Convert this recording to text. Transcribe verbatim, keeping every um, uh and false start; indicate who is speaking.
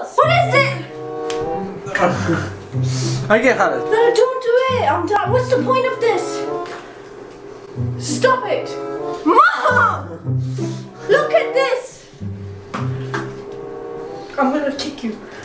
Speaker 1: else. What is it?
Speaker 2: Okay, Khaled.
Speaker 1: No, don't do it. I'm done. What's the point of this? Stop it. Mom! Look at this. I'm gonna kick you.